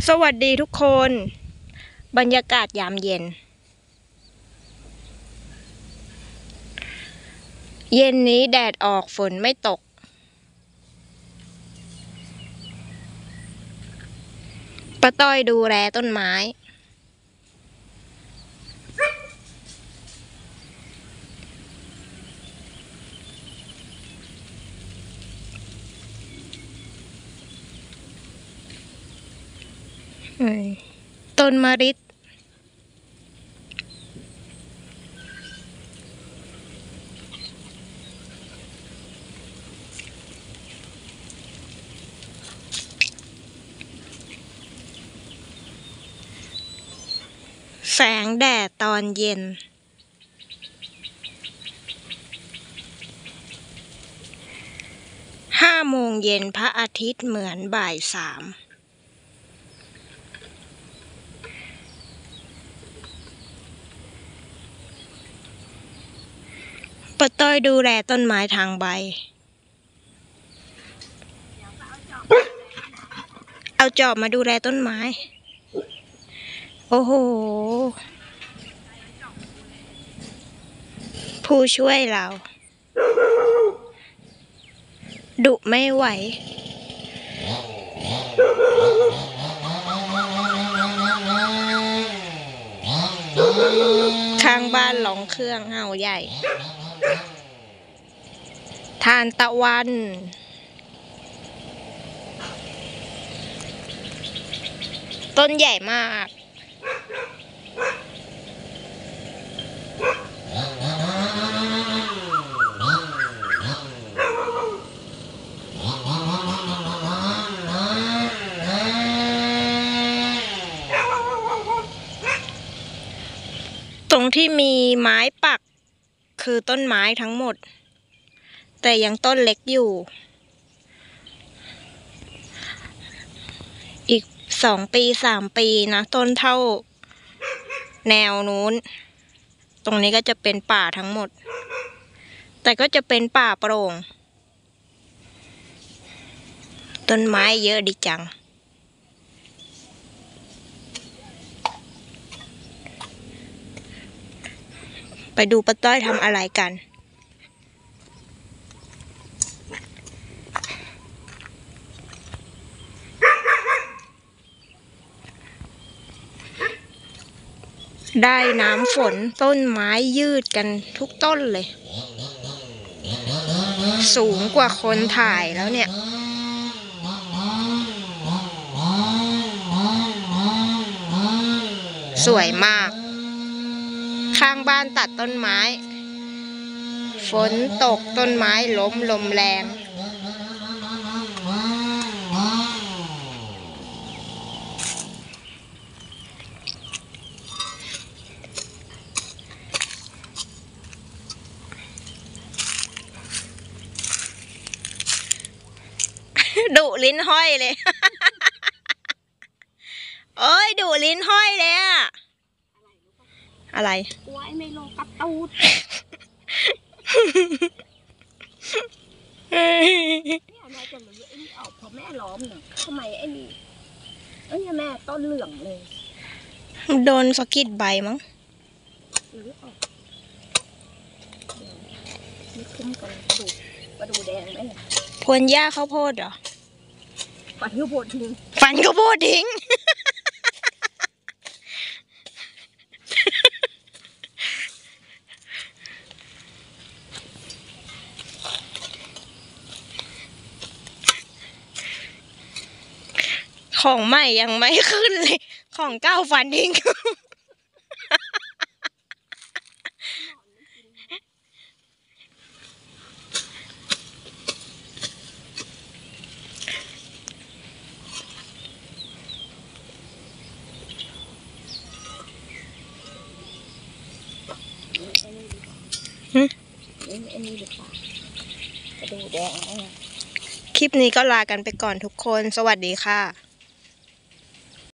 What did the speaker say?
สวัสดีทุกคนบรรยากาศยามเย็นนี้แดดออกฝนไม่ตกป้าต้อยดูแลต้นไม้ต้นมะริดแสงแดดตอนเย็น5 โมงเย็นพระอาทิตย์เหมือนบ่าย3ป้าต้อยดูแลต้นไม้ทางใบเอาจอบมาดูแลต้นไม้โอ้โหผู้ช่วยเราดุไม่ไหวข้างบ้านร้องเครื่องเห่าใหญ่ทานตะวันต้นใหญ่มากตรงที่มีไม้ปักคือต้นไม้ทั้งหมดแต่ยังต้นเล็กอยู่อีก2 ปี3 ปีนะต้นเท่าแนวนู้นตรงนี้ก็จะเป็นป่าทั้งหมดแต่ก็จะเป็นป่าโปร่งต้นไม้เยอะดีจังไปดูป้าต้อยทำอะไรกันได้น้ำฝนต้นไม้ยืดกันทุกต้นเลยสูงกว่าคนถ่ายแล้วเนี่ยสวยมากข้างบ้านตัดต้นไม้ฝนตกต้นไม้ล้มลมแรงดุลิ้นห้อยเลย เอ้ยดุลิ้นห้อยเลยอะอะไรไว้ไม่ลงกระตูดเนี่ยแม่จะมาไอ้นี่ออกพอแม่ล้อมเนี่ยทำไมไอ้นี่แม่ต้นเหลืองเลยโดนสะกิดใบมั้งหรือออกนี่คุ้มกันกระดูแดงไหมเนี่ยพวนหญ้าข้าวโพดเหรอฟันข้าวโพดทิ้งของใหม่ยังไม่ขึ้นเลยของเก่าฟันทิ้งคลิปนี้ก็ลากันไปก่อนทุกคนสวัสดีค่ะ